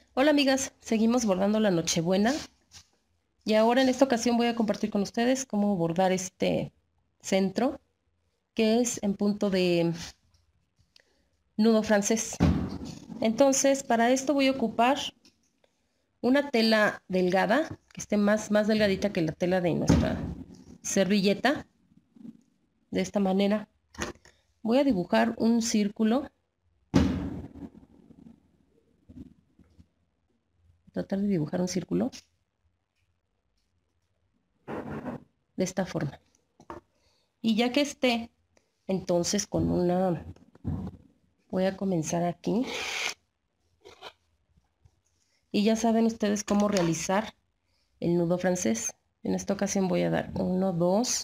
Hola amigas, seguimos bordando la Nochebuena y ahora en esta ocasión voy a compartir con ustedes cómo bordar este centro que es en punto de nudo francés. Entonces para esto voy a ocupar una tela delgada que esté más delgadita que la tela de nuestra servilleta. De esta manera voy a dibujar un círculo, tratar de dibujar un círculo de esta forma. Y ya que esté, entonces voy a comenzar aquí. Y ya saben ustedes cómo realizar el nudo francés. En esta ocasión voy a dar 1, 2,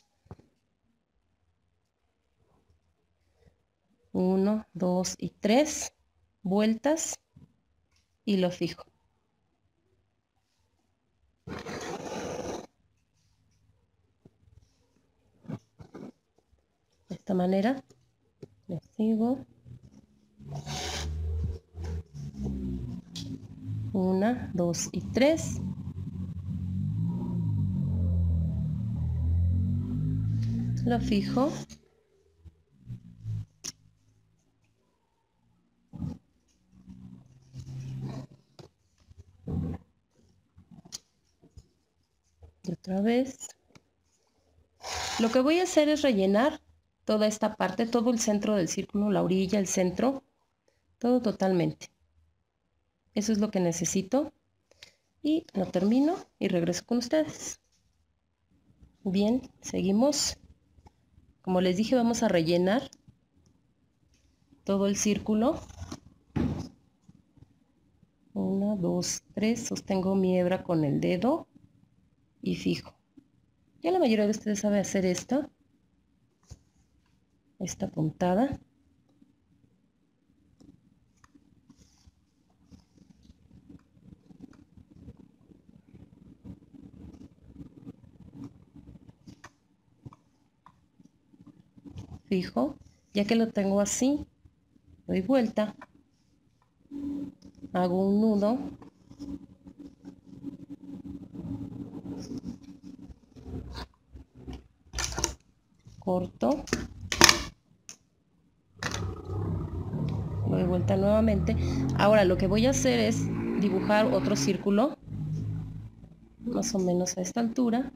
1, 2 y 3 vueltas y lo fijo. De esta manera le sigo. 1, 2 y 3. Lo fijo. Y otra vez. Lo que voy a hacer es rellenar toda esta parte, todo el centro del círculo, la orilla, el centro, todo totalmente. Eso es lo que necesito. Y lo termino y regreso con ustedes. Bien, seguimos. Como les dije, vamos a rellenar todo el círculo. 1, 2, 3. Sostengo mi hebra con el dedo y fijo. Ya la mayoría de ustedes sabe hacer esta puntada. Fijo. Ya que lo tengo así, doy vuelta, hago un nudo, corto, doy vuelta nuevamente. Ahora lo que voy a hacer es dibujar otro círculo, más o menos a esta altura,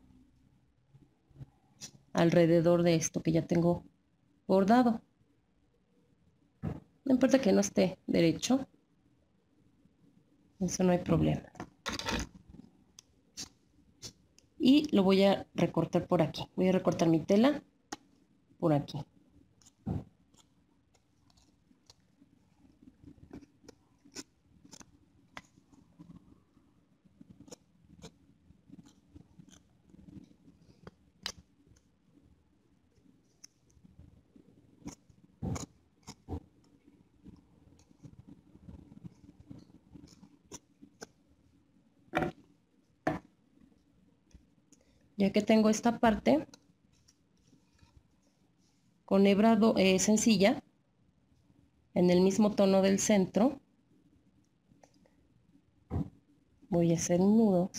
alrededor de esto que ya tengo bordado. No importa que no esté derecho, eso no hay problema. Y lo voy a recortar por aquí. Voy a recortar mi tela por aquí. Ya que tengo esta parte con hebra sencilla en el mismo tono del centro, voy a hacer un nudo.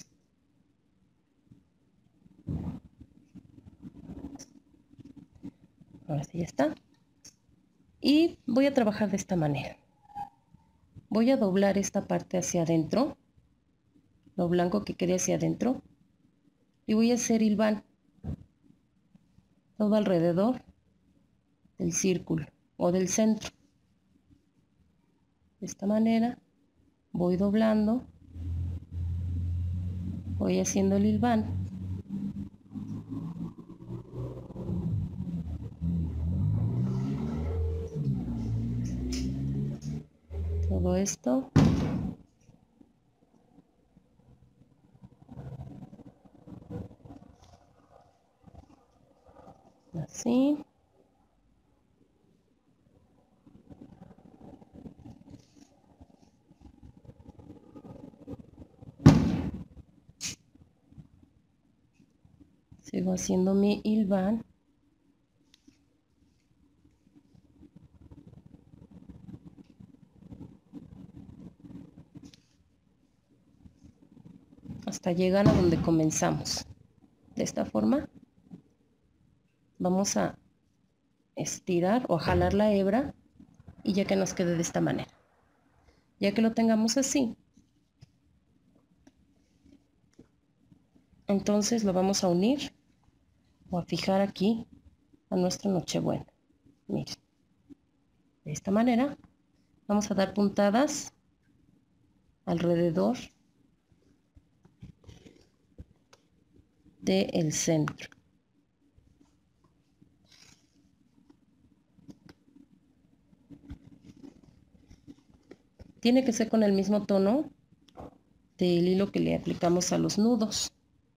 Ahora sí ya está. Y voy a trabajar de esta manera. Voy a doblar esta parte hacia adentro, lo blanco que quede hacia adentro, y voy a hacer hilván todo alrededor del círculo o del centro. De esta manera voy doblando, voy haciendo el hilván. Todo esto. Así. Sigo haciendo mi hilván. hasta llegar a donde comenzamos. De esta forma vamos a estirar o a jalar la hebra y ya que nos quede de esta manera. Ya que lo tengamos así, entonces lo vamos a unir o a fijar aquí a nuestra nochebuena. Miren, de esta manera vamos a dar puntadas alrededor del centro. Tiene que ser con el mismo tono del hilo que le aplicamos a los nudos.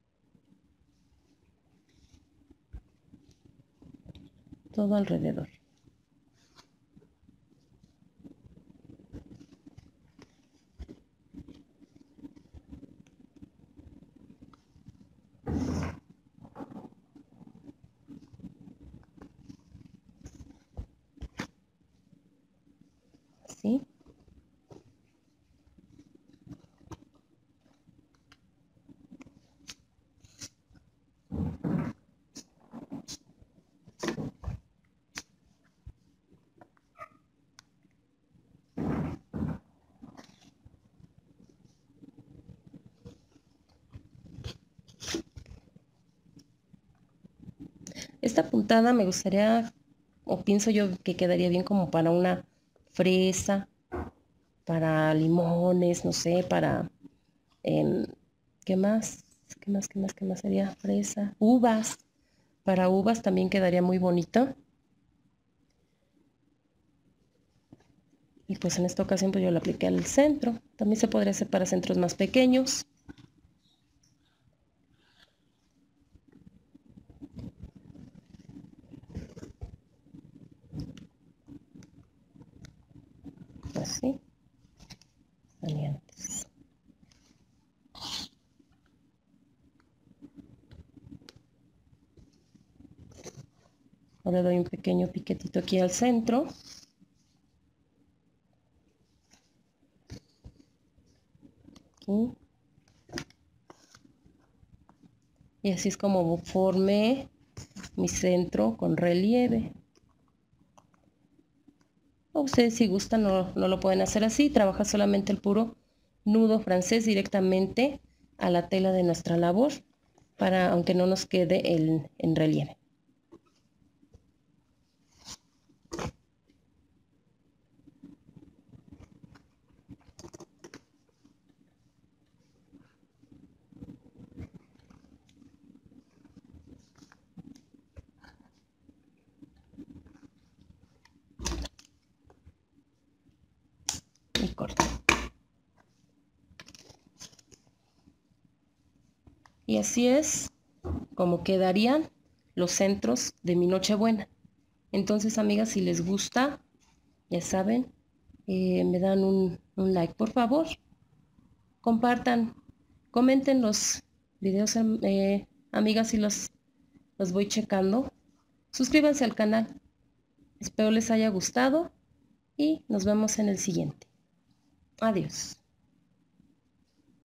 Todo alrededor. Así. Esta puntada me gustaría, o pienso yo que quedaría bien como para una fresa, para limones, no sé, para, ¿qué más? ¿Qué más sería? Fresa, uvas. Para uvas también quedaría muy bonito. Y pues en esta ocasión pues yo lo apliqué al centro. También se podría hacer para centros más pequeños. Así. Variantes. Ahora doy un pequeño piquetito aquí al centro. Aquí. Y así es como formé mi centro con relieve. O ustedes si gustan no lo pueden hacer así, trabaja solamente el puro nudo francés directamente a la tela de nuestra labor, para aunque no nos quede en relieve. Y corto. Y así es como quedarían los centros de mi Nochebuena. Entonces, amigas, si les gusta, ya saben, me dan un like, por favor. Compartan, comenten los videos, amigas, y los voy checando. Suscríbanse al canal. Espero les haya gustado y nos vemos en el siguiente. Adiós.